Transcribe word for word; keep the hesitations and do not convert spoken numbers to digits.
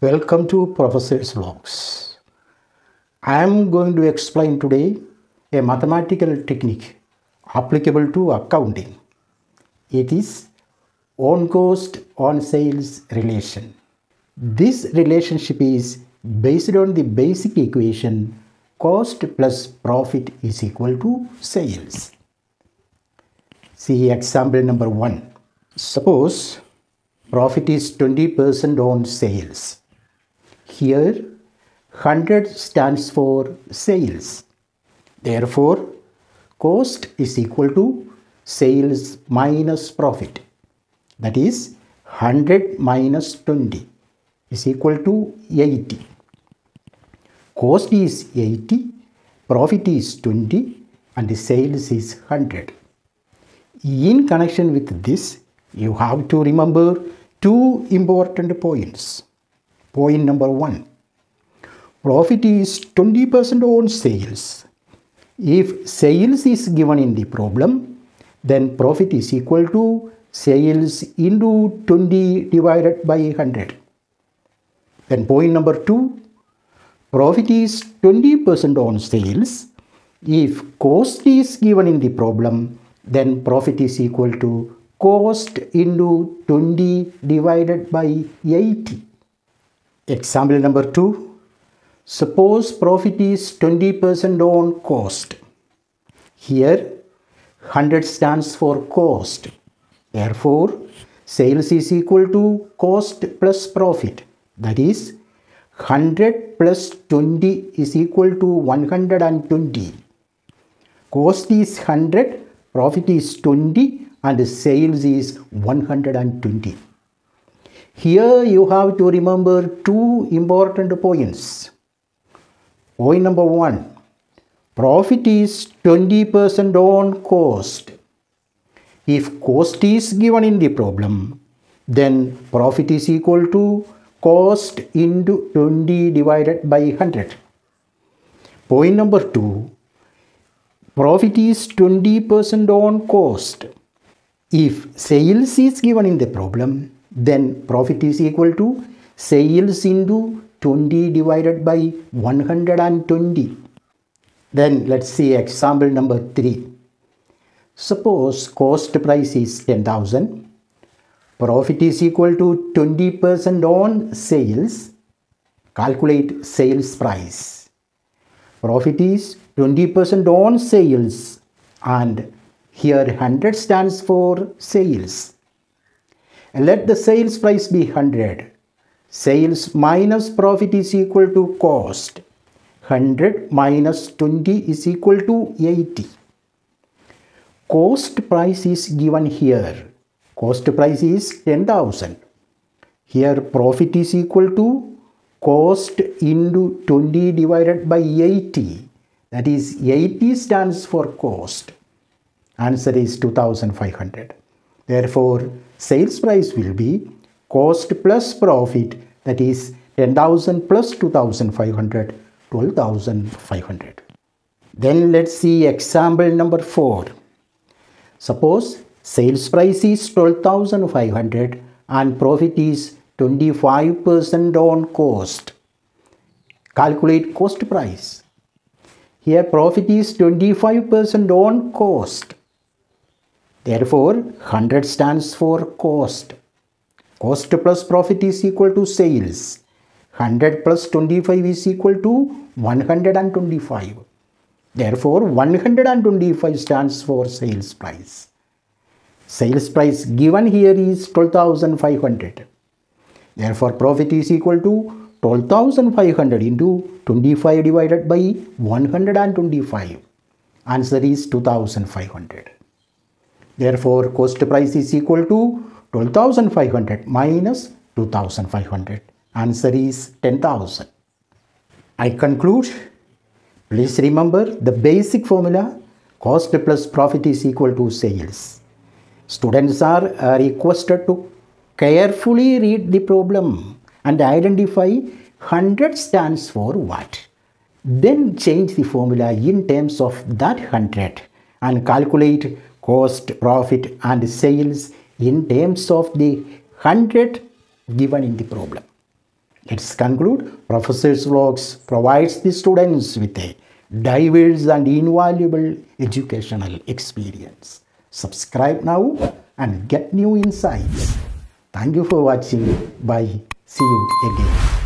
Welcome to Professor's Vlogs. I am going to explain today a mathematical technique applicable to accounting. It is on cost on sales relation. This relationship is based on the basic equation cost plus profit is equal to sales. See example number one. Suppose profit is twenty percent on sales. Here one hundred stands for sales. Therefore, cost is equal to sales minus profit. That is one hundred minus twenty is equal to eighty. Cost is eighty, profit is twenty and the sales is one hundred. In connection with this, you have to remember two important points. Point number one, profit is twenty percent on sales. If sales is given in the problem, then profit is equal to sales into twenty divided by one hundred. Then point number two, profit is twenty percent on sales. If cost is given in the problem, then profit is equal to cost into twenty divided by eighty. Example number two. Suppose profit is twenty percent on cost. Here one hundred stands for cost. Therefore, sales is equal to cost plus profit. That is one hundred plus twenty is equal to one hundred twenty. Cost is one hundred, profit is twenty and sales is one hundred twenty. Here you have to remember two important points. Point number one, profit is twenty percent on cost. If cost is given in the problem, then profit is equal to cost into twenty divided by one hundred. Point number two, profit is twenty percent on cost. If sales is given in the problem, then profit is equal to sales into twenty divided by one hundred twenty. Then let's see example number three. Suppose cost price is ten thousand. Profit is equal to twenty percent on sales. Calculate sales price. Profit is twenty percent on sales and here one hundred stands for sales. Let the sales price be one hundred. Sales minus profit is equal to cost. one hundred minus twenty is equal to eighty. Cost price is given here. Cost price is ten thousand. Here profit is equal to cost into twenty divided by eighty. That is eighty stands for cost. Answer is two thousand five hundred. Therefore, sales price will be cost plus profit, that is ten thousand plus two thousand five hundred, twelve thousand five hundred. Then let's see example number four. Suppose sales price is twelve thousand five hundred and profit is twenty-five percent on cost. Calculate cost price. Here profit is twenty-five percent on cost. Therefore, one hundred stands for cost. Cost plus profit is equal to sales. one hundred plus twenty-five is equal to one hundred twenty-five. Therefore, one hundred twenty-five stands for sales price. Sales price given here is twelve thousand five hundred. Therefore, profit is equal to twelve thousand five hundred into twenty-five divided by one hundred twenty-five. Answer is two thousand five hundred. Therefore, cost price is equal to twelve thousand five hundred minus two thousand five hundred. Answer is ten thousand. I conclude. Please remember the basic formula, cost plus profit is equal to sales. Students are uh, requested to carefully read the problem and identify one hundred stands for what. Then change the formula in terms of that one hundred and calculate cost, profit and sales in terms of the one hundred given in the problem. Let's conclude. Professor's Vlogs provides the students with a diverse and invaluable educational experience. Subscribe now and get new insights. Thank you for watching. Bye. See you again.